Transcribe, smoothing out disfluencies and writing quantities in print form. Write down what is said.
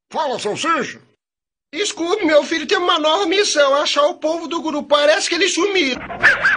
Fala, salsicha! Desculpe, meu filho, tem uma nova missão. Achar o povo do grupo. Parece que eles sumiram.